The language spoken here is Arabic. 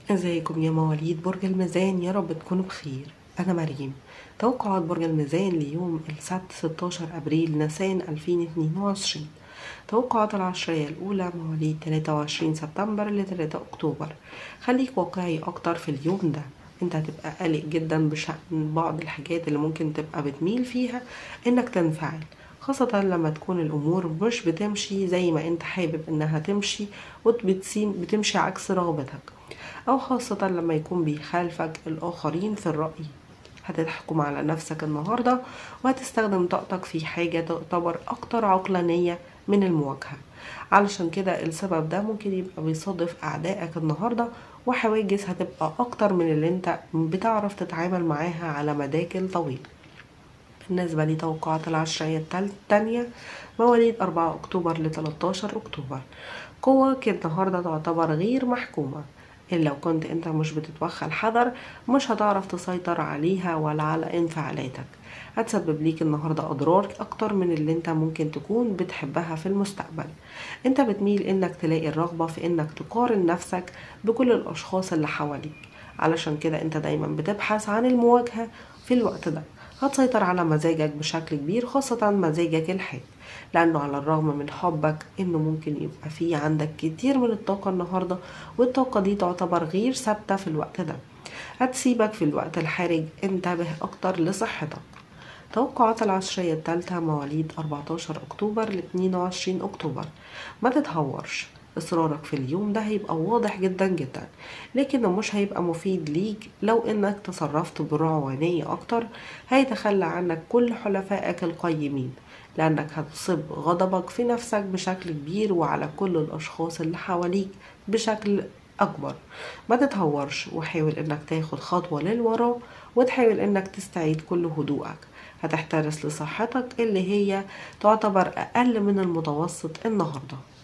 ازيكم يا مواليد برج الميزان؟ يا رب تكونوا بخير. انا مريم. توقعات برج الميزان ليوم السبت 16 ابريل نيسان 2022. توقعات العشرية الاولى مواليد 23 سبتمبر ل 3 اكتوبر. خليك واقعي اكتر في اليوم ده. انت هتبقى قلق جدا بشأن بعض الحاجات اللي ممكن تبقى بتميل فيها انك تنفعل، خاصة لما تكون الأمور مش بتمشي زي ما انت حابب انها تمشي بتمشي عكس رغبتك، أو خاصة لما يكون بيخالفك الآخرين في الرأي. هتحكم على نفسك النهاردة وهتستخدم طاقتك في حاجة تعتبر أكتر عقلانية من المواجهة. علشان كده السبب ده ممكن يبقى بيصادف أعدائك النهاردة، وحواجز هتبقى أكتر من اللي انت بتعرف تتعامل معاها على مداكل طويل. بالنسبة لتوقعات العشرية التانية مواليد 4 أكتوبر ل 13 أكتوبر. قوة النهاردة تعتبر غير محكومة، إلا لو كنت أنت مش بتتوخى الحذر مش هتعرف تسيطر عليها ولا على انفعالاتك. هتسبب ليك النهاردة أضرار أكتر من اللي أنت ممكن تكون بتحبها في المستقبل. أنت بتميل إنك تلاقي الرغبة في إنك تقارن نفسك بكل الأشخاص اللي حواليك، علشان كده أنت دايما بتبحث عن المواجهة في الوقت ده. هتسيطر على مزاجك بشكل كبير، خاصة مزاجك الحاد، لأنه على الرغم من حبك إنه ممكن يبقى فيه عندك كتير من الطاقة النهاردة، والطاقة دي تعتبر غير ثابتة في الوقت ده. هتسيبك في الوقت الحرج. انتبه أكتر لصحتك. توقعات العشرية التالتة مواليد 14 أكتوبر ل 22 أكتوبر. ما تتهورش. إصرارك في اليوم ده هيبقى واضح جدا جدا، لكنه مش هيبقى مفيد ليك لو إنك تصرفت برعوانية أكتر. هيتخلى عنك كل حلفائك القيمين، لأنك هتصب غضبك في نفسك بشكل كبير وعلى كل الأشخاص اللي حواليك بشكل أكبر. ما تتهورش، وحاول إنك تاخد خطوة للوراء وتحاول إنك تستعيد كل هدوءك. هتحترس لصحتك اللي هي تعتبر أقل من المتوسط النهاردة.